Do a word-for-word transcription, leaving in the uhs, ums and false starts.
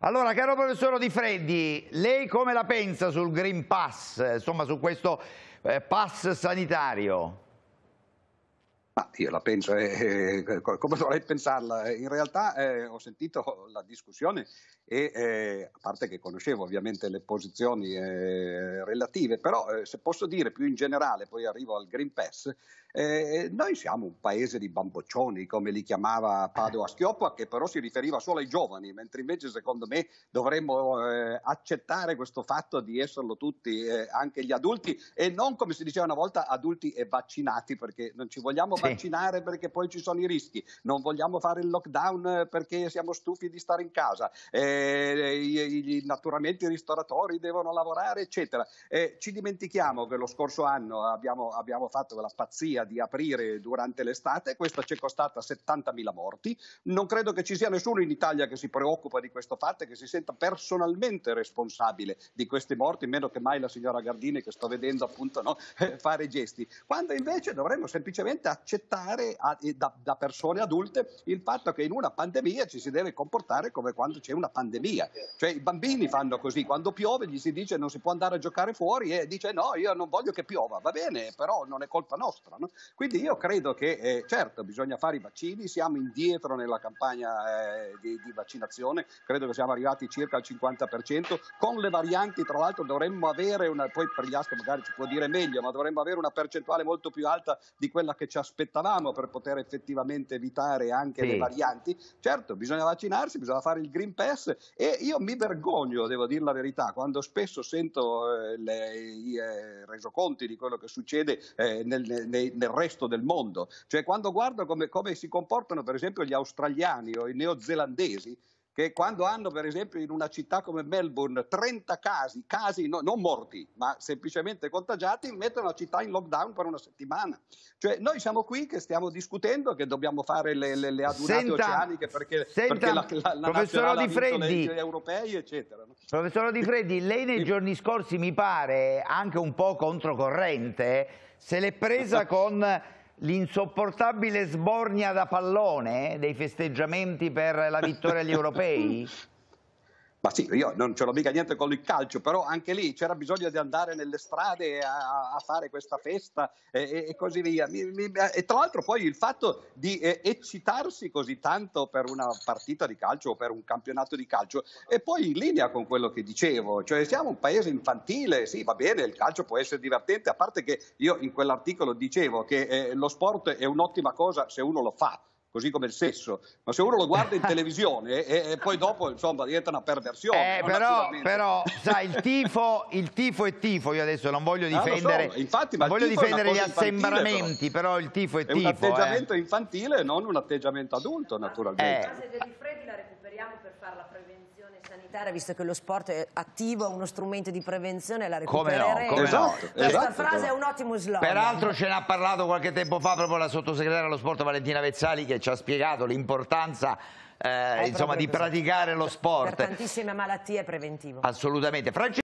Allora, caro professor Di Freddi, lei come la pensa sul Green Pass, insomma su questo eh, pass sanitario? Ma io la penso, eh, eh, come dovrei pensarla? In realtà eh, ho sentito la discussione e eh, a parte che conoscevo ovviamente le posizioni eh, relative, però eh, se posso dire più in generale, poi arrivo al Green Pass, eh, noi siamo un paese di bamboccioni, come li chiamava Padoa-Schioppa, che però si riferiva solo ai giovani, mentre invece secondo me dovremmo eh, accettare questo fatto di esserlo tutti, eh, anche gli adulti, e non come si diceva una volta adulti e vaccinati, perché non ci vogliamo vaccinare perché poi ci sono i rischi, non vogliamo fare il lockdown perché siamo stufi di stare in casa, eh, i, i, naturalmente i ristoratori devono lavorare, eccetera. Eh, ci dimentichiamo che lo scorso anno abbiamo, abbiamo fatto quella pazzia di aprire durante l'estate, questa ci è costata settantamila morti, non credo che ci sia nessuno in Italia che si preoccupa di questo fatto e che si senta personalmente responsabile di questi morti, meno che mai la signora Gardini, che sto vedendo appunto no, fare gesti, quando invece dovremmo semplicemente accettare a, da, da persone adulte il fatto che in una pandemia ci si deve comportare come quando c'è una pandemia, cioè i bambini fanno così, quando piove gli si dice non si può andare a giocare fuori e dice no, io non voglio che piova, va bene, però non è colpa nostra, no? Quindi io credo che eh, certo bisogna fare i vaccini, siamo indietro nella campagna eh, di, di vaccinazione, credo che siamo arrivati circa al cinquanta per cento, con le varianti tra l'altro dovremmo avere una, poi per gli altri magari ci può dire meglio, ma dovremmo avere una percentuale molto più alta di quella che ci aspettavamo per poter effettivamente evitare anche sì. le varianti. Certo, bisogna vaccinarsi, bisogna fare il Green Pass e io mi vergogno, devo dire la verità, quando spesso sento eh, le, i eh, resoconti di quello che succede eh, nel, nel, nel resto del mondo, cioè quando guardo come, come si comportano per esempio gli australiani o i neozelandesi, che quando hanno per esempio in una città come Melbourne trenta casi, casi no, non morti, ma semplicemente contagiati, mettono la città in lockdown per una settimana. Cioè noi siamo qui che stiamo discutendo che dobbiamo fare le, le, le adunate senta, oceaniche perché, senta, perché la, la, la nazionale ha vinto le leggi europei, eccetera. No? Professor Di Freddi, lei nei giorni scorsi mi pare anche un po' controcorrente, se l'è presa con l'insopportabile sbornia da pallone dei festeggiamenti per la vittoria agli europei? Ma sì, io non ce l'ho mica niente con il calcio, però anche lì c'era bisogno di andare nelle strade a, a fare questa festa e, e così via. Mi, mi, e tra l'altro poi il fatto di eh, eccitarsi così tanto per una partita di calcio o per un campionato di calcio è poi in linea con quello che dicevo, cioè siamo un paese infantile, sì va bene, il calcio può essere divertente, a parte che io in quell'articolo dicevo che eh, lo sport è un'ottima cosa se uno lo fa, così come il sesso, ma se uno lo guarda in televisione e, e poi dopo insomma diventa una perversione. Eh, no? però, però sai, il tifo, il tifo è tifo, io adesso non voglio difendere, ah, so. Infatti, ma non voglio difendere gli assembramenti, però. però il tifo è, è tifo. È un atteggiamento eh. infantile, non un atteggiamento adulto, naturalmente. La frase di Freddi la recuperiamo per fare la prevenzione sanitaria, visto che lo sport è attivo, uno strumento di prevenzione, la recupereremo. Come no, come esatto, no. Questa esatto, frase esatto. è un ottimo slogan. Peraltro ce n'ha parlato qualche tempo fa proprio la sottosegretaria allo sport Valentina Vezzali, che ci ha spiegato l'importanza eh, insomma, di praticare lo sport. Per tantissime malattie è preventivo. Assolutamente. Francesco